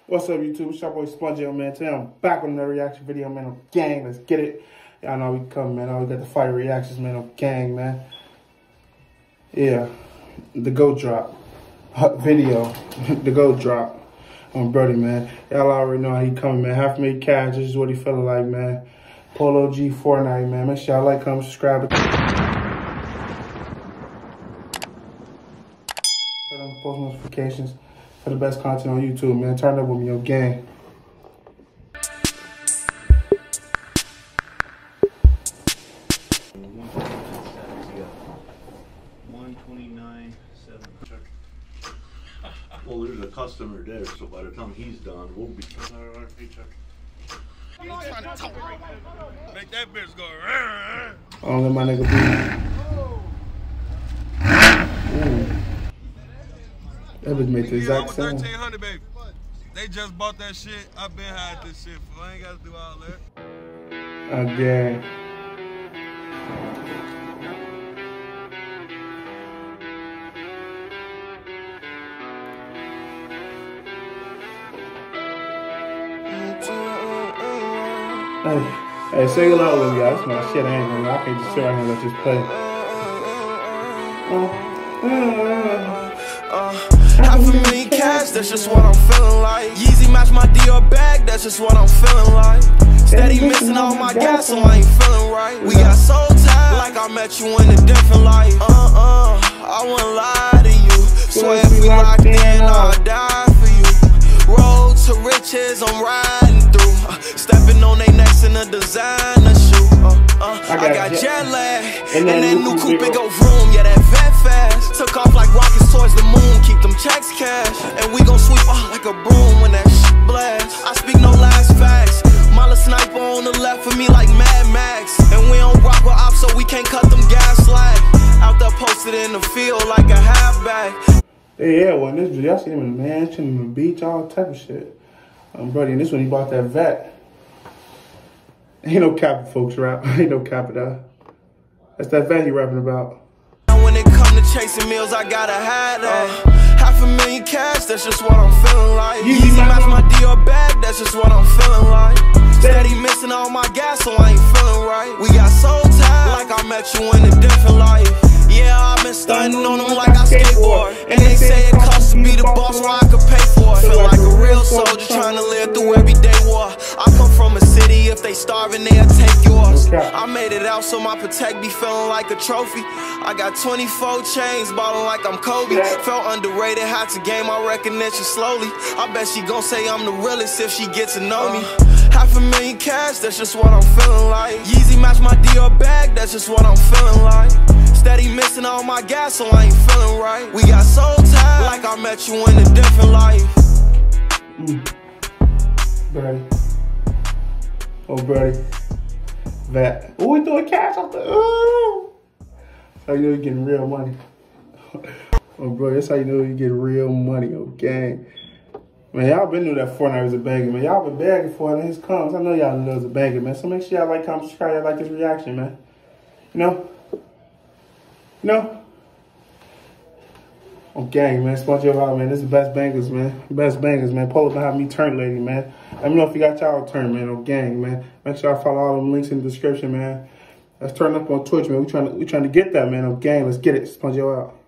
What's up, YouTube? It's your boy Spongio, man. Today I'm back with another reaction video, man. On gang, let's get it. Y'all know we come, man. Always got the fire reactions, man. On gang, man. Yeah, the GOAT drop video, the GOAT drop on Brody, man. Y'all already know how he coming, man. $500,000 cash. This is what he feeling like, man. Polo G Fortnite, man. Make sure y'all like, comment, subscribe. Turn on post notifications for the best content on YouTube, man. Turn up with me, yo, gang. Well, there's a customer there, so by the time he's done, we'll be. Make that bitch go. I don't let my nigga be. That bitch made the exact same. 1300, baby. They just bought that shit. I been had this shit. I ain't gotta do all that. Again. Hey, say it loud with me, y'all. That's my shit. I ain't gonna lie. I can't just sit right here and let this play. $500,000 cash, that's just what I'm feeling like. Yeezy match my Dior bag, that's just what I'm feeling like. Steady missing all my gas, so I ain't feeling right. We got so tired, like I met you in a different life. I wouldn't lie to you. Swear if we locked in, I'll die for you. Road to riches, I'm riding through. Stepping on they necks in a designer shoe. I got jet lag, and that new coupe go vroom. Yeah, that vet fast. Took off like rockets towards the moon. Keep them checks cash, and we gon' sweep off like a broom when that shit blast. I speak no last facts. Mala sniper on the left of me like Mad Max, and we don't rock with ops, so we can't cut them gas slack. Out there posted in the field like a halfback. Yeah, well, in this video, I seen him in the mansion, in the beach, all type of shit. Brody, and this one he bought that vet. Ain't no cap, folks, rap. Ain't no cap at that. That's that vet he rapping about. When it come to chasing meals, I gotta have that. $500,000 cash, that's just what I'm feeling like. Yeezy match my Dior bag, that's just what I'm feeling like. Steady missing all my gas, so I ain't feeling right. We got so tired, like I met you in a different life. Yeah, I've been stunting on them like I skateboard. And they say it costs to be the boss, where I could pay for it. Feel like a real soldier trying to live through everyday war. I come from a city, if they starving, they'll take yours. I made it out, so my Protect be feeling like a trophy. I got 24 chains, ballin' like I'm Kobe. Felt underrated, had to gain my recognition slowly. I bet she gon' say I'm the realest if she get to know me. $500,000 cash, that's just what I'm feeling like. Yeezy match my Dior bag, that's just what I'm feeling like. Steady missing all my gas, so I ain't feeling right. We got so tired, like I met you in a different life. Brody. Oh, Brody. That. Oh, we throwing cash off the. Oh! That's how you know you're getting real money. Oh, bro, that's how you know you're getting real money, okay? Man, y'all been knew that Fortnite was a banger, man. Y'all been begging for it, and his comes. I know y'all know it's a banger, man. So make sure y'all like, comment, subscribe, y'all like this reaction, man. You know? Oh, gang, man. Spongio out, man. This is the best bangers, man. Best bangers, man. Pull up and have me turn lady, man. Let me know if you got y'all turn, man. Oh, gang, man. Make sure I follow all them links in the description, man. Let's turn up on Twitch, man. We trying to get that, man. Oh, gang. Let's get it. Spongio out.